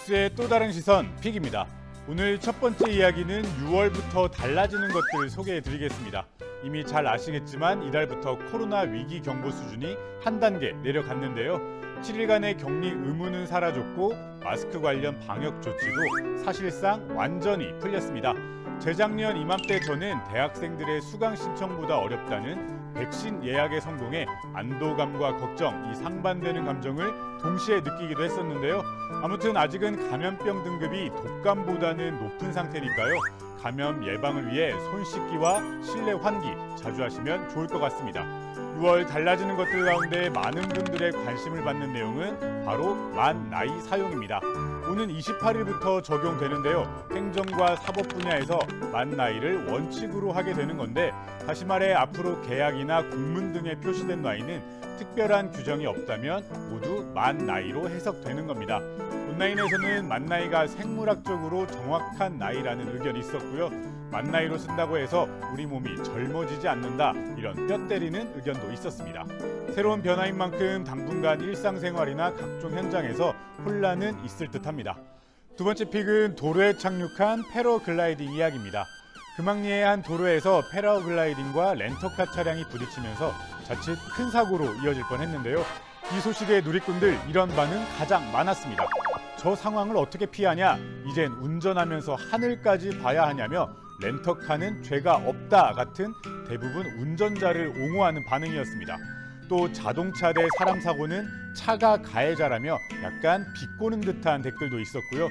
뉴스의 또 다른 시선 픽입니다. 오늘 첫 번째 이야기는 6월부터 달라지는 것들 소개해드리겠습니다. 이미 잘 아시겠지만 이달부터 코로나 위기 경보 수준이 한 단계 내려갔는데요. 7일간의 격리 의무는 사라졌고 마스크 관련 방역 조치도 사실상 완전히 풀렸습니다. 재작년 이맘때 저는 대학생들의 수강 신청보다 어렵다는 백신 예약에 성공해 안도감과 걱정, 이 상반되는 감정을 동시에 느끼기도 했었는데요. 아무튼 아직은 감염병 등급이 독감보다는 높은 상태니까요. 감염 예방을 위해 손 씻기와 실내 환기 자주 하시면 좋을 것 같습니다. 6월 달라지는 것들 가운데 많은 분들의 관심을 받는 내용은 바로 만 나이 사용입니다. 오는 28일부터 적용되는데요. 행정과 사법 분야에서 만 나이를 원칙으로 하게 되는 건데, 다시 말해 앞으로 계약이나 공문 등에 표시된 나이는 특별한 규정이 없다면 모두 만 나이로 해석되는 겁니다. 온라인에서는 만 나이가 생물학적으로 정확한 나이라는 의견이 있었고요. 만 나이로 쓴다고 해서 우리 몸이 젊어지지 않는다, 이런 뼈 때리는 의견도 있었습니다. 새로운 변화인 만큼 당분간 일상생활이나 각종 현장에서 혼란은 있을 듯합니다. 두 번째 픽은 도로에 착륙한 패러글라이딩 이야기입니다. 금학리의 한 도로에서 패러글라이딩과 렌터카 차량이 부딪히면서 자칫 큰 사고로 이어질 뻔했는데요. 이 소식에 누리꾼들 이런 반응 가장 많았습니다. 저 상황을 어떻게 피하냐, 이젠 운전하면서 하늘까지 봐야 하냐며 렌터카는 죄가 없다 같은 대부분 운전자를 옹호하는 반응이었습니다. 또 자동차 대 사람 사고는 차가 가해자라며 약간 비꼬는 듯한 댓글도 있었고요.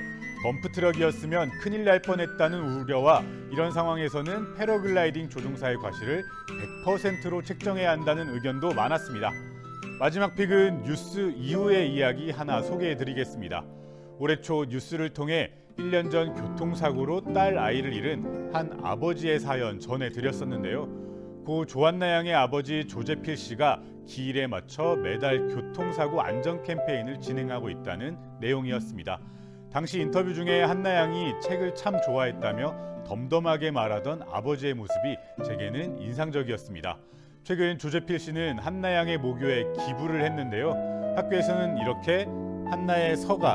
덤프트럭이었으면 큰일 날 뻔했다는 우려와 이런 상황에서는 패러글라이딩 조종사의 과실을 100%로 책정해야 한다는 의견도 많았습니다. 마지막 픽은 뉴스 이후의 이야기 하나 소개해드리겠습니다. 올해 초 뉴스를 통해 1년 전 교통사고로 딸 아이를 잃은 한 아버지의 사연 전해드렸었는데요. 고 조한나 양의 아버지 조재필 씨가 기일에 맞춰 매달 교통사고 안전 캠페인을 진행하고 있다는 내용이었습니다. 당시 인터뷰 중에 한나 양이 책을 참 좋아했다며 덤덤하게 말하던 아버지의 모습이 제게는 인상적이었습니다. 최근 조재필 씨는 한나 양의 모교에 기부를 했는데요. 학교에서는 이렇게 한나의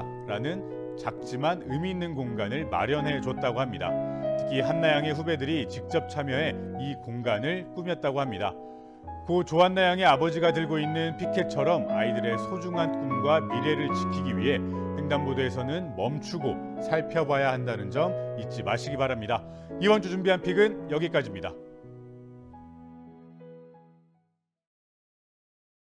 서가라는 작지만 의미 있는 공간을 마련해 줬다고 합니다. 특히 한나 양의 후배들이 직접 참여해 이 공간을 꾸몄다고 합니다. 고 조한나 양의 아버지가 들고 있는 피켓처럼 아이들의 소중한 꿈과 미래를 지키기 위해 횡단보도에서는 멈추고 살펴봐야 한다는 점 잊지 마시기 바랍니다. 이번 주 준비한 픽은 여기까지입니다.